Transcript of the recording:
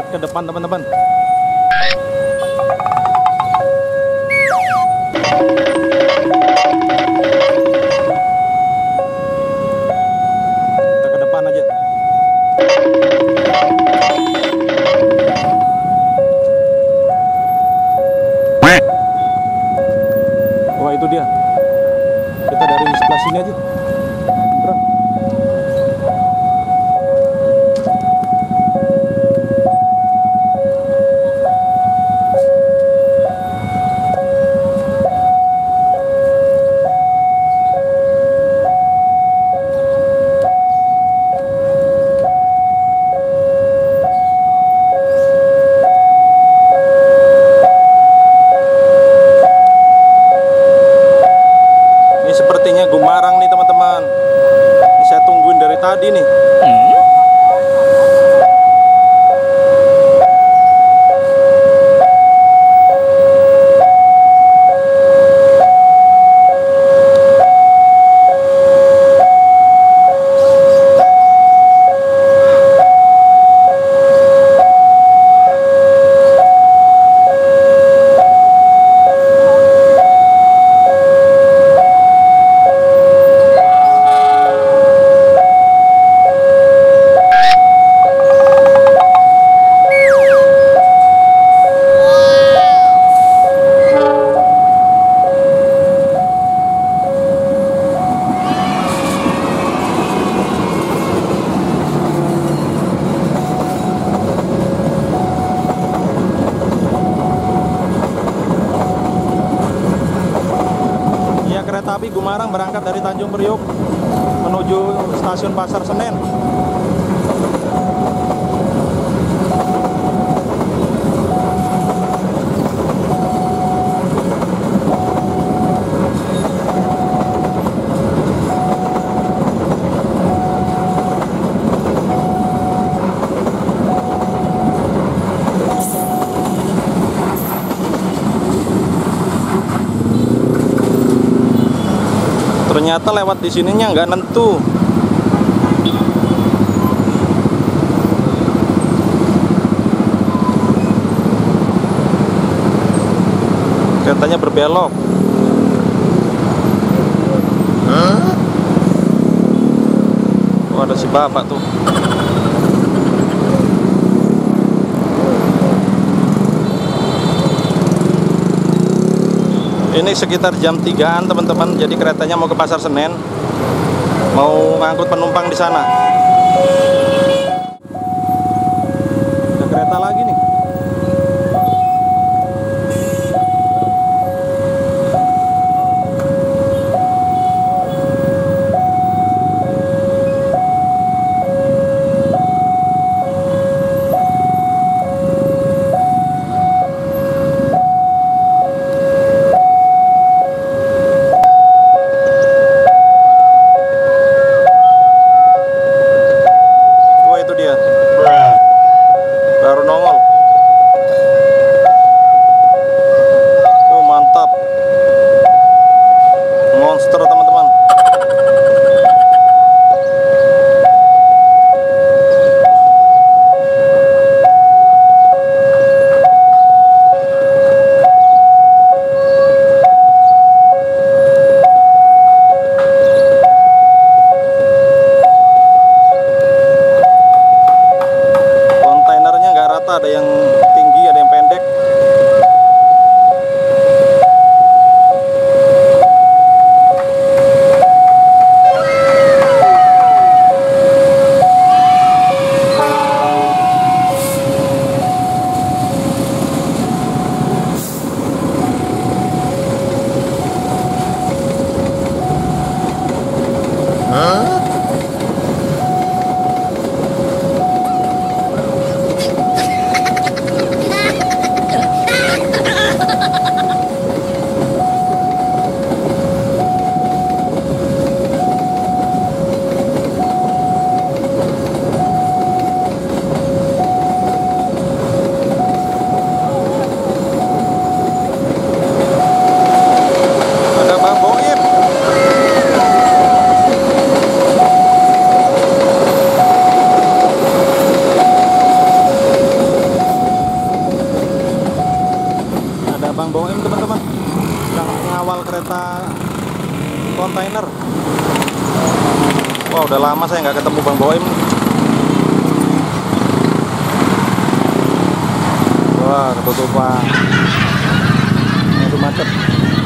ke depan teman-teman. Kita ke depan aja. Wah, itu dia. Kita dari sebelah sini aja. Bro. Sepertinya Gumarang nih teman-teman. Ini saya tungguin dari tadi nih. Kereta api Gumarang berangkat dari Tanjung Priok menuju stasiun Pasar Senen. Ternyata lewat di sininya nggak nentu. Keretanya berbelok. Oh, ada si bapak tuh. Ini sekitar jam 3-an teman-teman. Jadi keretanya mau ke Pasar Senen, mau ngangkut penumpang di sana. Ada kereta lagi nih. Baru nongol. Bang Boim teman-teman, yang ngawal kereta kontainer. Wah, udah lama saya nggak ketemu Bang Boim. Wah, ketutupan. Itu macet.